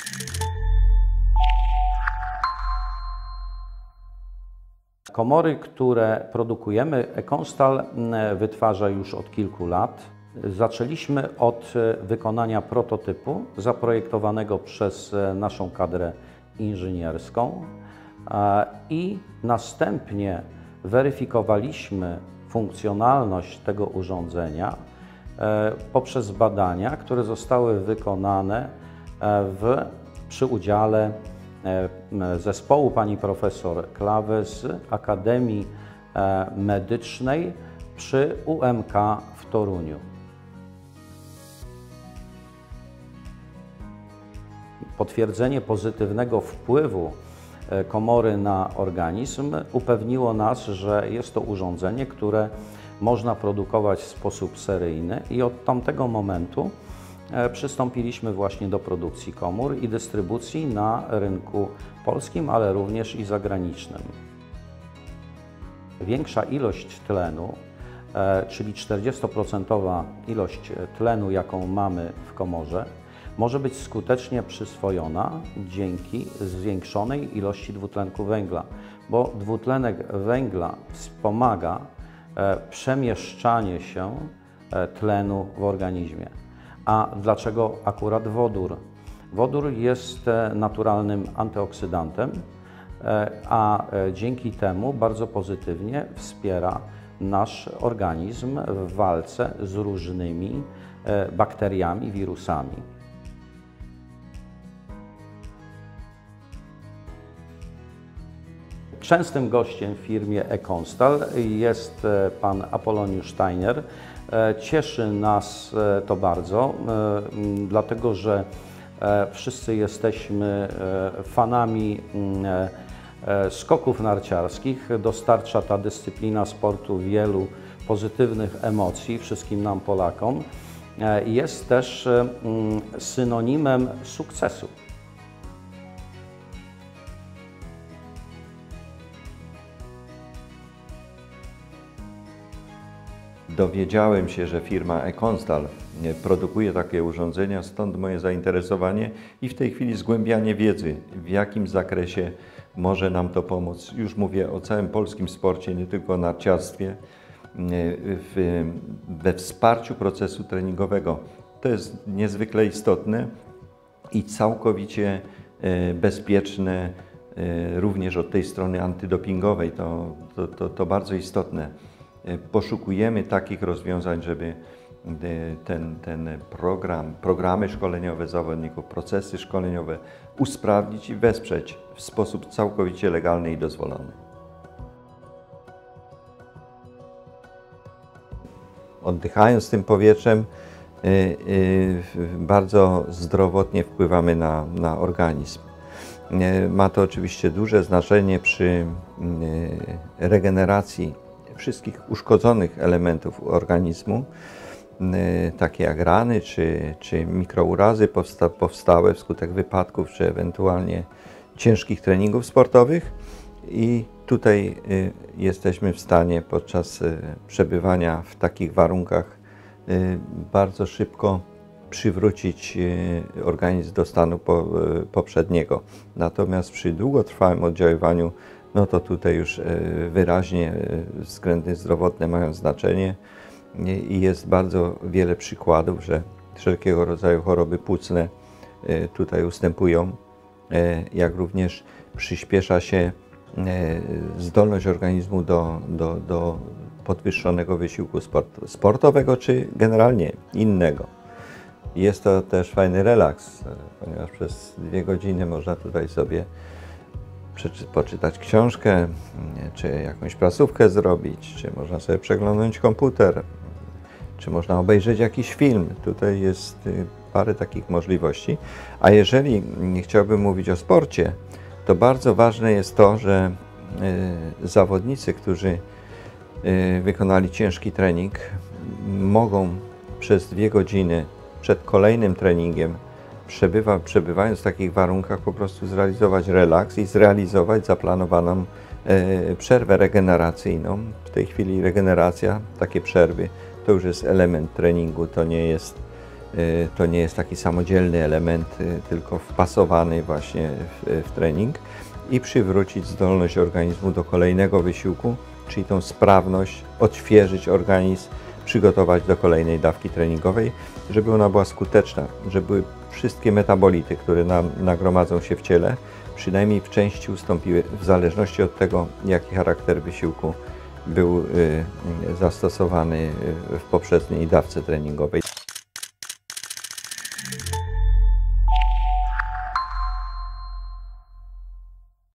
Komory, które produkujemy, Econstal wytwarza już od kilku lat. Zaczęliśmy od wykonania prototypu zaprojektowanego przez naszą kadrę inżynierską i następnie weryfikowaliśmy funkcjonalność tego urządzenia poprzez badania, które zostały wykonane przy udziale zespołu pani profesor Klawy z Akademii Medycznej przy UMK w Toruniu. Potwierdzenie pozytywnego wpływu komory na organizm upewniło nas, że jest to urządzenie, które można produkować w sposób seryjny i od tamtego momentu przystąpiliśmy właśnie do produkcji komór i dystrybucji na rynku polskim, ale również i zagranicznym. Większa ilość tlenu, czyli 40% ilość tlenu, jaką mamy w komorze, może być skutecznie przyswojona dzięki zwiększonej ilości dwutlenku węgla, bo dwutlenek węgla wspomaga przemieszczanie się tlenu w organizmie. A dlaczego akurat wodór? Wodór jest naturalnym antyoksydantem, a dzięki temu bardzo pozytywnie wspiera nasz organizm w walce z różnymi bakteriami, wirusami. Częstym gościem w firmie Econstal jest pan Apoloniusz Steiner. Cieszy nas to bardzo, dlatego że wszyscy jesteśmy fanami skoków narciarskich. Dostarcza ta dyscyplina sportu wielu pozytywnych emocji wszystkim nam Polakom. Jest też synonimem sukcesu. Dowiedziałem się, że firma Econstal produkuje takie urządzenia, stąd moje zainteresowanie i w tej chwili zgłębianie wiedzy, w jakim zakresie może nam to pomóc. Już mówię o całym polskim sporcie, nie tylko o narciarstwie, we wsparciu procesu treningowego. To jest niezwykle istotne i całkowicie bezpieczne, również od tej strony antydopingowej. To bardzo istotne. Poszukujemy takich rozwiązań, żeby programy szkoleniowe zawodników, procesy szkoleniowe usprawnić i wesprzeć w sposób całkowicie legalny i dozwolony. Oddychając tym powietrzem bardzo zdrowotnie wpływamy na organizm. Ma to oczywiście duże znaczenie przy regeneracji wszystkich uszkodzonych elementów organizmu, takie jak rany czy mikrourazy powstałe wskutek wypadków, czy ewentualnie ciężkich treningów sportowych. I tutaj jesteśmy w stanie podczas przebywania w takich warunkach bardzo szybko przywrócić organizm do stanu poprzedniego. Natomiast przy długotrwałym oddziaływaniu, no to tutaj już wyraźnie względy zdrowotne mają znaczenie i jest bardzo wiele przykładów, że wszelkiego rodzaju choroby płucne tutaj ustępują, jak również przyspiesza się zdolność organizmu do podwyższonego wysiłku sportowego czy generalnie innego. Jest to też fajny relaks, ponieważ przez 2 godziny można tutaj sobie poczytać książkę, czy jakąś prasówkę zrobić, czy można sobie przeglądnąć komputer, czy można obejrzeć jakiś film. Tutaj jest parę takich możliwości. A jeżeli chciałbym mówić o sporcie, to bardzo ważne jest to, że zawodnicy, którzy wykonali ciężki trening, mogą przez 2 godziny przed kolejnym treningiem, przebywając w takich warunkach, po prostu zrealizować relaks i zrealizować zaplanowaną przerwę regeneracyjną. W tej chwili regeneracja, takie przerwy, to już jest element treningu, to nie jest To nie jest taki samodzielny element, tylko wpasowany właśnie w trening i przywrócić zdolność organizmu do kolejnego wysiłku, czyli tą sprawność, odświeżyć organizm, przygotować do kolejnej dawki treningowej, żeby ona była skuteczna, żeby wszystkie metabolity, które nam nagromadzą się w ciele, przynajmniej w części ustąpiły, w zależności od tego, jaki charakter wysiłku był zastosowany w poprzedniej dawce treningowej.